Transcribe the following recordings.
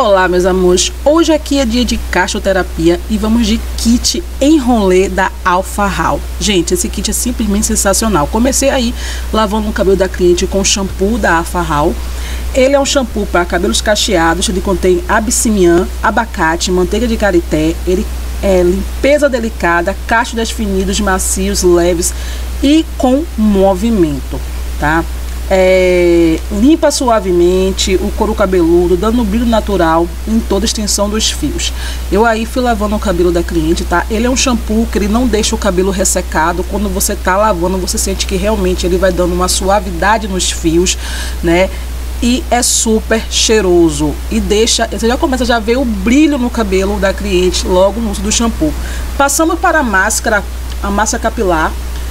Olá, meus amores, hoje aqui é dia de cacheoterapia e vamos de kit enrolê da Alfarral. Gente, esse kit é simplesmente sensacional. Comecei aí lavando o cabelo da cliente com shampoo da Alfarral. Ele é um shampoo para cabelos cacheados, ele contém abissinian, abacate, manteiga de karité, ele é limpeza delicada, cachos definidos, macios, leves e com movimento, tá? Limpa suavemente o couro cabeludo, dando um brilho natural em toda a extensão dos fios. Eu aí fui lavando o cabelo da cliente, tá? Ele é um shampoo que ele não deixa o cabelo ressecado. Quando você tá lavando, você sente que realmente ele vai dando uma suavidade nos fios, né? E é super cheiroso e deixa, você já começa a ver o brilho no cabelo da cliente logo no uso do shampoo. Passamos para a máscara capilar,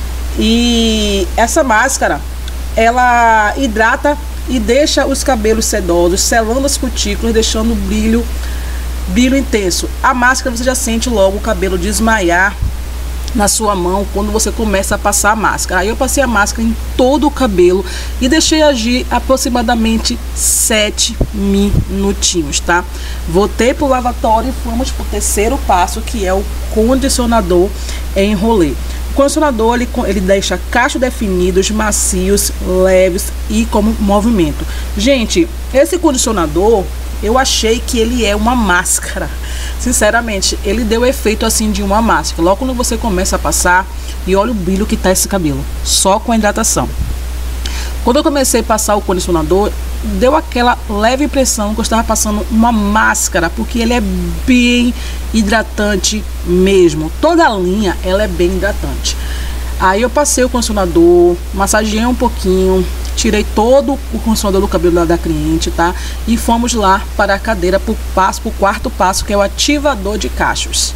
e essa máscara ela hidrata e deixa os cabelos sedosos, selando as cutículas, deixando o brilho intenso. A máscara você já sente logo o cabelo desmaiar na sua mão quando você começa a passar a máscara. Aí eu passei a máscara em todo o cabelo e deixei agir aproximadamente 7 minutinhos, tá? Voltei pro lavatório e fomos pro terceiro passo, que é o condicionador enrolê. O condicionador ele deixa cachos definidos, macios, leves e com movimento. Gente, esse condicionador eu achei que ele é uma máscara. Sinceramente, ele deu efeito assim de uma máscara. Logo quando você começa a passar, e olha o brilho que tá esse cabelo, só com a hidratação. Quando eu comecei a passar o condicionador, deu aquela leve impressão que eu estava passando uma máscara, porque ele é bem hidratante mesmo. Toda a linha ela é bem hidratante. Aí eu passei o condicionador, massageei um pouquinho, tirei todo o condicionador do cabelo da cliente, tá? E fomos lá para a cadeira pro quarto passo, que é o ativador de cachos.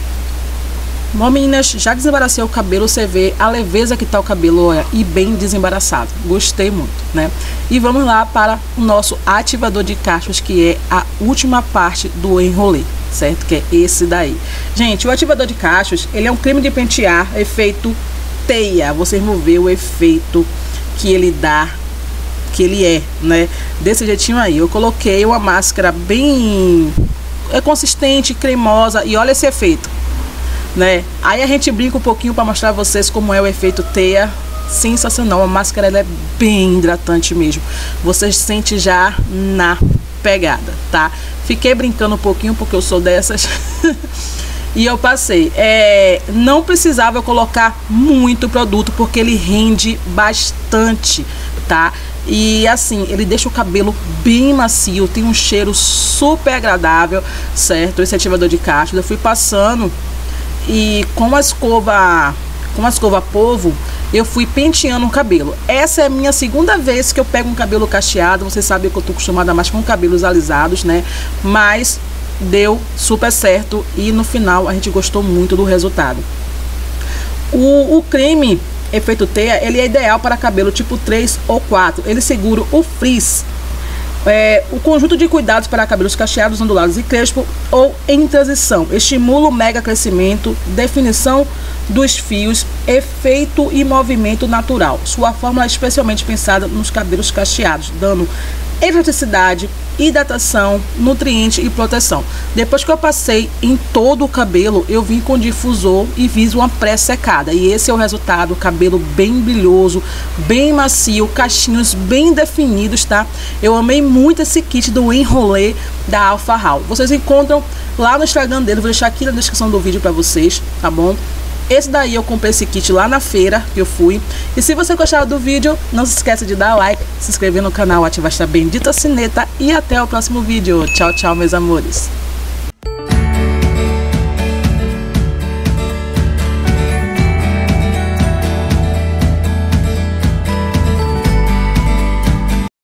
Bom, meninas, já desembaracei o cabelo, você vê a leveza que tá o cabelo, olha, e bem desembaraçado. Gostei muito, né? E vamos lá para o nosso ativador de cachos, que é a última parte do enrolê, certo? Que é esse daí. Gente, o ativador de cachos, ele é um creme de pentear, efeito teia. Vocês vão ver o efeito que ele dá, que ele é, né? Desse jeitinho aí. Eu coloquei uma máscara bem consistente, cremosa, e olha esse efeito, né? Aí a gente brinca um pouquinho para mostrar a vocês como é o efeito teia. Sensacional, a máscara ela é bem hidratante mesmo. Você sente já na pegada, tá? Fiquei brincando um pouquinho porque eu sou dessas. E eu passei. Não precisava colocar muito produto porque ele rende bastante, tá? E assim, ele deixa o cabelo bem macio, tem um cheiro super agradável, certo? Esse ativador de cachos, eu fui passando e com a escova polvo, eu fui penteando o cabelo. Essa é a minha segunda vez que eu pego um cabelo cacheado. Vocês sabem que eu tô acostumada mais com cabelos alisados, né? Mas deu super certo e no final a gente gostou muito do resultado. O creme efeito teia, ele é ideal para cabelo tipo 3 ou 4. Ele segura o frizz. O conjunto de cuidados para cabelos cacheados, ondulados e crespo ou em transição. Estimula o mega crescimento, definição dos fios, efeito e movimento natural. Sua fórmula é especialmente pensada nos cabelos cacheados, dando elasticidade, hidratação, nutriente e proteção. Depois que eu passei em todo o cabelo, eu vim com difusor e fiz uma pré-secada. E esse é o resultado, cabelo bem brilhoso, bem macio, cachinhos bem definidos, tá? Eu amei muito esse kit do enrolê da Alfarral. Vocês encontram lá no Instagram dele, vou deixar aqui na descrição do vídeo pra vocês, tá bom? Esse daí eu comprei esse kit lá na feira que eu fui. E se você gostar do vídeo, não se esqueça de dar like, se inscrever no canal, ativar esta bendita sineta e até o próximo vídeo. Tchau, tchau, meus amores.